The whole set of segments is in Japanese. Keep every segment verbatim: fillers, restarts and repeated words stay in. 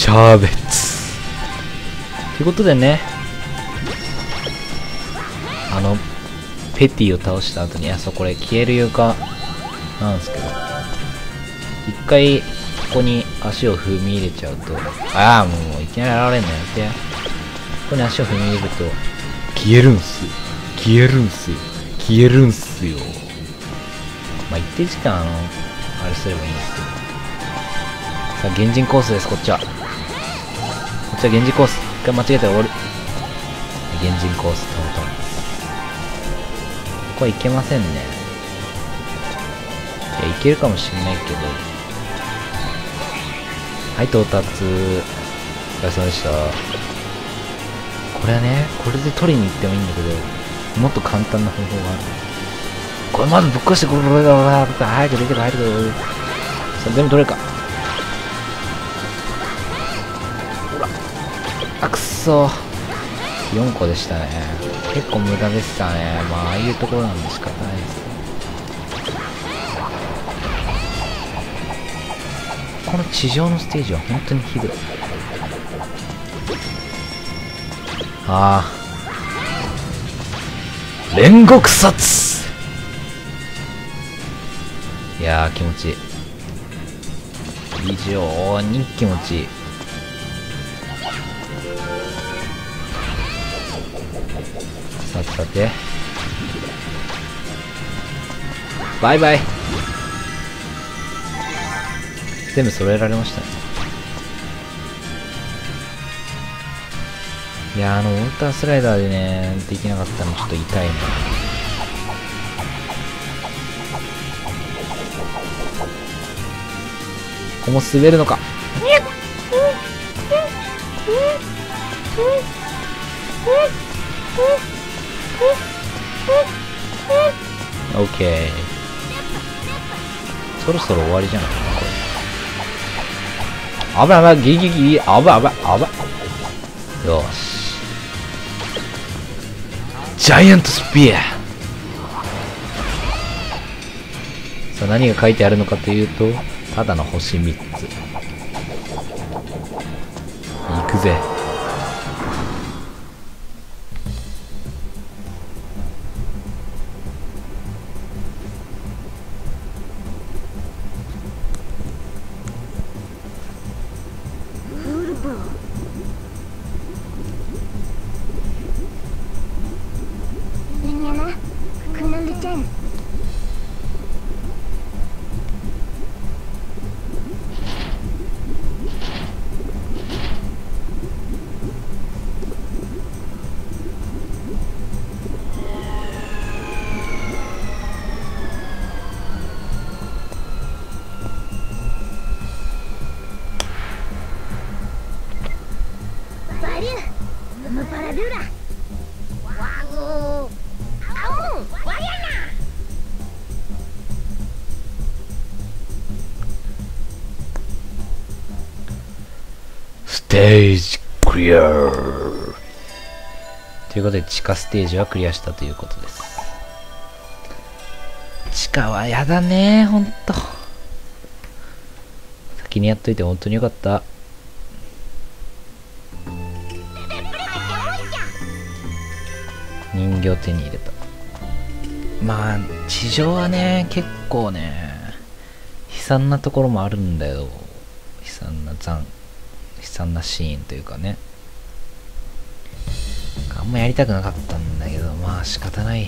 ャーベッツということでね、あのペティを倒した後に、いや、そうこれ消える床なんですけど、一回ここに足を踏み入れちゃうと、ああもういきなり現れんのやめて。ここに足を踏み入れると消えるんすよ、消えるんすよ、消えるんすよ。まあ一定時間あのあれすればいいんですけど。さあ原人コースです。こっちはこっちは原人コース。一回間違えたら終わる。原人コーストータル。ここはいけませんね。いや、いけるかもしんないけど。はい、到達。お疲れ様でした。これはね、これで取りに行ってもいいんだけど、もっと簡単な方法がある。これまずぶっ壊して、これ、これ、これ、早くできる、早くできる。さあ、全部取れるか。ほら。あ、くっそー。よんこでしたね。結構無駄でしたね。まあ、ああいうところなんで仕方ないです。この地上のステージは本当にひどい。ああ。煉獄殺。いやー気持ちいい。非常に気持ちいい。さてさて。バイバイ。全部揃えられましたね。いやー、あのウォータースライダーでねできなかったのちょっと痛いな。ここも滑るのか。オッケー。そろそろ終わりじゃないかなこれ。あばあばギリギリギリ、あばあばあば。よし。ジャイアントスピア。さあ何が書いてあるのかというと、ただの星みっつ。行くぜ。ステージクリアーということで、地下ステージはクリアしたということです。地下はやだねー、ほんと。先にやっといて本当によかった。人形手に入れた。まあ地上はね結構ね悲惨なところもあるんだよ。悲惨な残悲惨なシーンというかね、あんまやりたくなかったんだけど、まあ仕方ない。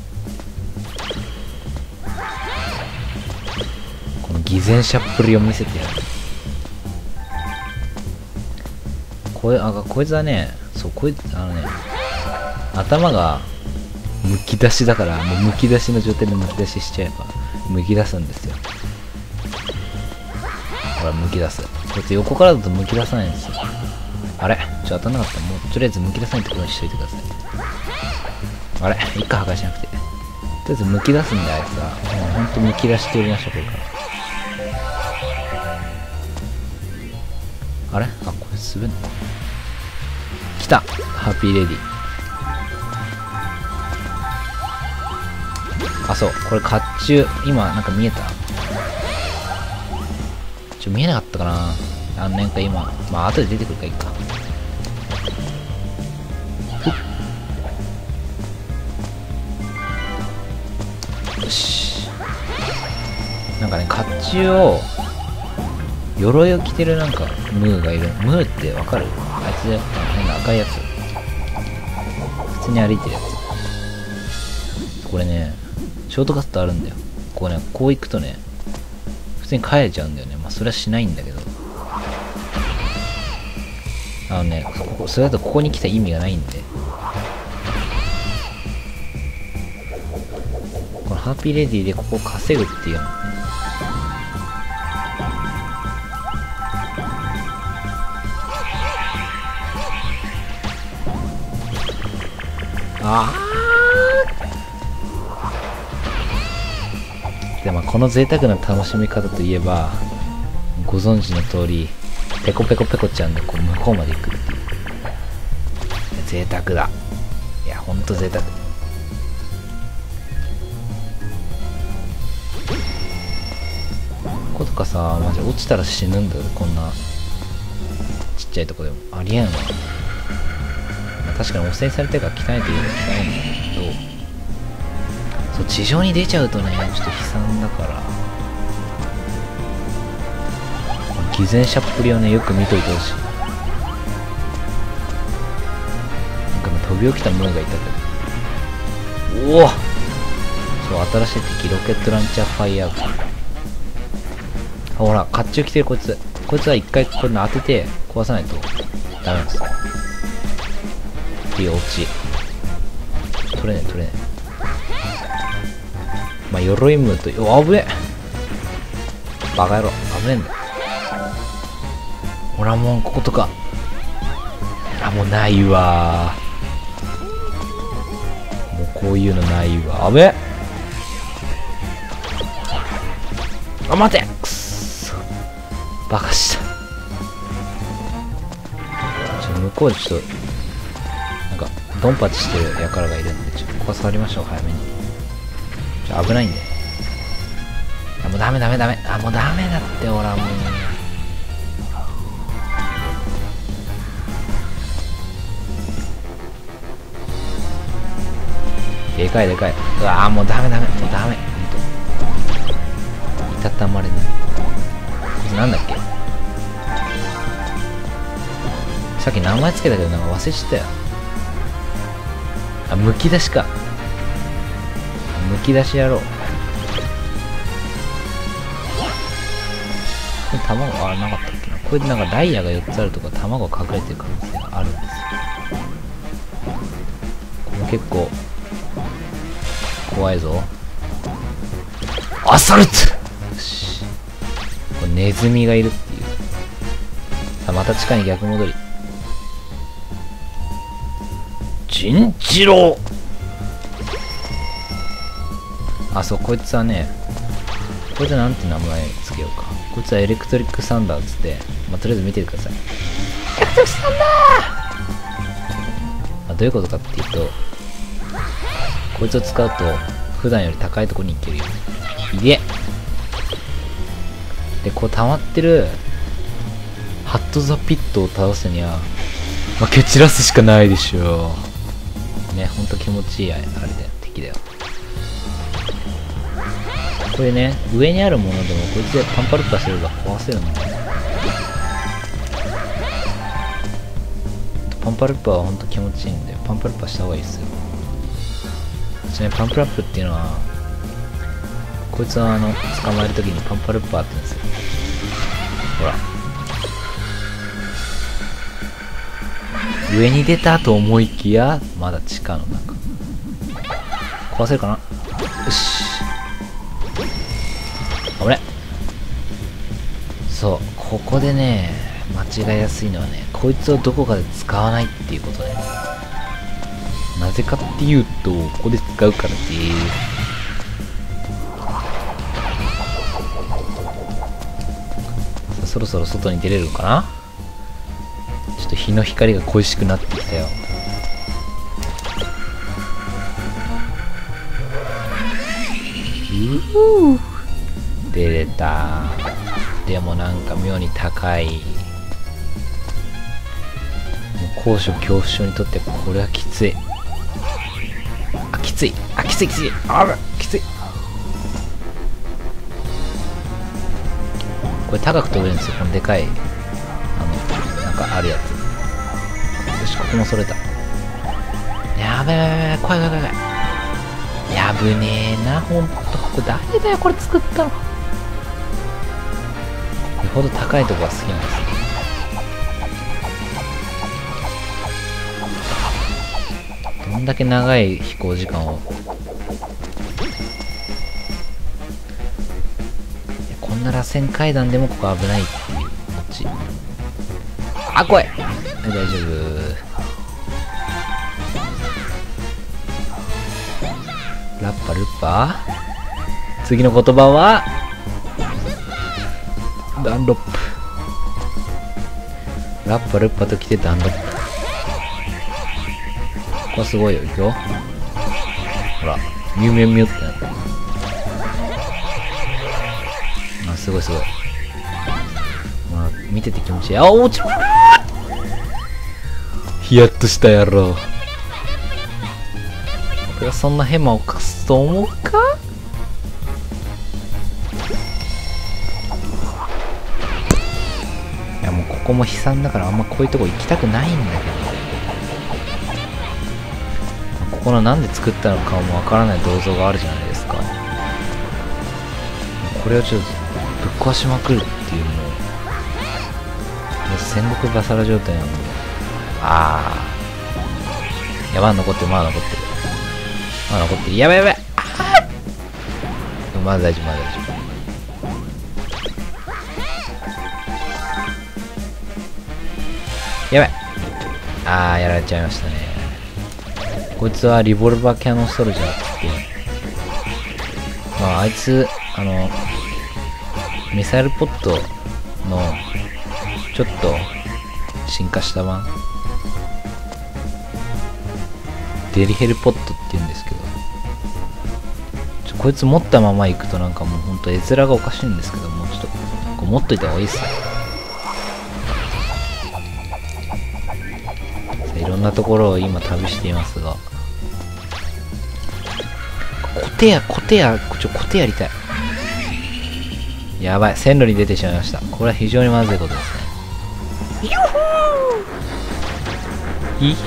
この偽善者っぷりを見せてやる。これ、あ、こいつはね、そう、こいつ、あのね、頭がむき出しだから、もうむき出しの状態でむき出ししちゃえばむき出すんですよ。ほら、むき出す。こいつ横からだとむき出さないんですよ。あれちょっと当たんなかった。もうとりあえずむき出さないってことにしといてください。あれ一回破壊しなくて、とりあえずむき出すんで、あいつはもうほんとむき出しておりましょう。これからあれあ、これ滑んの来た。ハッピーレディ。あ、そう、これ甲冑今なんか見えた？ちょ見えなかったかな。 何年か今、まあ後で出てくるからいいか。よし。なんかね、甲冑を鎧を着てるなんかムーがいる。ムーってわかる？あいつ変な赤いやつ、普通に歩いてるやつ。これねショートカットあるんだよ。こうね、こう行くとね普通に帰れちゃうんだよね。まあそれはしないんだけど、あのね、ここそれだとここに来た意味がないんで、このハッピーレディでここを稼ぐっていうのね。ああ。でもこの贅沢な楽しみ方といえば、ご存知の通りペコペコペコちゃんでこう向こうまで行くっていう。贅沢だ。いやほんと贅沢。こことかさ、マジ落ちたら死ぬんだよ。こんなちっちゃいとこでもありえんわ。確かに汚染されてるから汚いといえば汚いんだけど、そう地上に出ちゃうとねちょっと悲惨だから、偽善者っぷりをねよく見といてほしい。なんか飛び起きたムーがいたけど、おお、そう新しい敵ロケットランチャーファイヤー。あ、ほら甲冑着てるこいつ。こいつは一回これ当てて壊さないとダメなんです。いい落ち取れねえ取れねえ。まあ鎧ムーと、お危ねえ、バカ野郎危ねえんだ。ほらもうこことか、あもうないわ。もうこういうのないわ。あべえ、あ待て、くっそバカした。ちょ向こうでちょっとドンパチしてる輩がいるんで、ちょっとここ触りましょう早めに。ちょ危ないんで。あもうダメダメダメ、あもうダメだって。ほらもうでかいでかい。うわーもうダメダメ、もうダメ、ほんといたたまれない。なんだっけ、さっき名前つけたけどなんか忘れちゃったよ。あ、むき出しか。むき出しやろう。これ卵、あ、なかったっけな。これでなんかダイヤがよっつあるとか卵隠れてる可能性があるんですよ。これ結構怖いぞ。アサルト。よし。これネズミがいるっていう。さあまた地下に逆戻り。チンチロー。あ、そう、こいつはね、こいつはなんて名前つけようか。こいつはエレクトリックサンダーっつって、まあ、とりあえず見ててください。エレクトリックサンダー、あ、どういうことかっていうと、こいつを使うと、普段より高いところに行けるよ。いえ。で、こう溜まってる、ハットザピットを倒すには、まあ、蹴散らすしかないでしょう。ね、ほんと気持ちいいあれだよ、敵だよ。これね、上にあるものでもこいつでパンパルッパすれば壊せるんだよ。パンパルッパはほんと気持ちいいんで、パンパルッパした方がいいですよ。ちなみにパンプラップっていうのは、こいつはあの捕まえるときにパンパルッパーって言うんですよ。ほら、上に出たと思いきやまだ地下の中。壊せるかな。よし、あれ、そう、ここでね間違いやすいのはね、こいつをどこかで使わないっていうことね。なぜかっていうと、ここで使うからでーす。そろそろ外に出れるかな。ちょっと日の光が恋しくなってきたよ。うぅ、出れた。でもなんか妙に高い。 高所恐怖症にとってこれはきつい。あ、きつい。あ、きついきつい。あら、きつい。これ高く飛べるんですよ、このでかい、あの、なんかあるやつ。よし、ここもそれた。やべえ、やべえ、怖い怖い怖い怖い。やぶねえな、ほんと。これ誰だよ、これ作ったの。よほど高いとこが好きなんですよ。どんだけ長い飛行時間を。こんな螺旋階段でもここ危ないっていうこっち。あ、怖い。大丈夫。ラッパルッパ次の言葉はダンロップ。ラッパルッパと来てダンロップ。ここはすごいよ。いくよ。ほらミュウミュウミュウってなった。あ、すごいすごい。まあ見てて気持ちいい。あ、落ちる。ヒヤッとしたやろ。僕がそんなヘマをかすと思うか。いやもうここも悲惨だからあんまこういうとこ行きたくないんだけど、ここのなんで作ったのかもわからない銅像があるじゃないですか。これをちょっとぶっ壊しまくるっていうのを戦国バサラ状態なので、ああ、いやまだ残ってる、まだ残ってる、まだ残ってる、やばいやばい、まだ大丈夫、まだ大丈夫。やばい、あーやられちゃいましたね。こいつはリボルバーキャノンソルジャーって言って、まああいつあのミサイルポットのちょっと進化した版、デリヘルポットって言うんですけど、ちょこいつ持ったまま行くとなんかもうほんと絵面がおかしいんですけど、もうちょっとこう持っといた方がいいっすよ。いろんなところを今旅していますが、コテやコテやちょコテやりたい。やばい、線路に出てしまいました。これは非常にまずいことですね。ユーフー、イエー、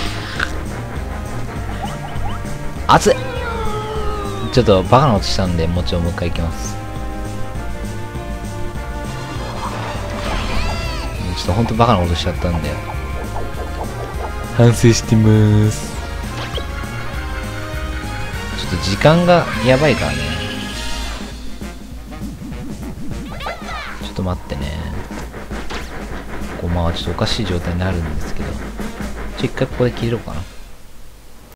熱い。ちょっとバカなことしたんで、もうちょいもう一回行きます。ちょっとほんとバカなことしちゃったんで反省してまーす。ちょっと時間がやばいからね。ちょっと待ってね。ここまあちょっとおかしい状態になるんですけど、ちょ一回ここで切ろうかな。